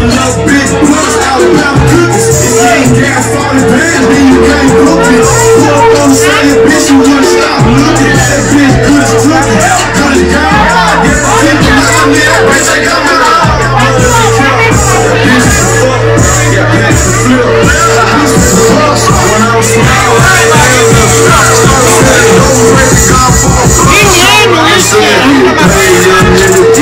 love big blunt, Alabama cookies. If you ain't got 40 bands, then you can't cook it. Pull up on the same bitch, you wouldn't stop looking. That bitch good as cooking, good as gone. Get the people like me, that bitch ain't got my own. Bitch is fuck, yeah, bitch is flip. Bitch is fuck, when I was small, I ain't like it. Don't break the car for a fuck. I said, hey, young nigga.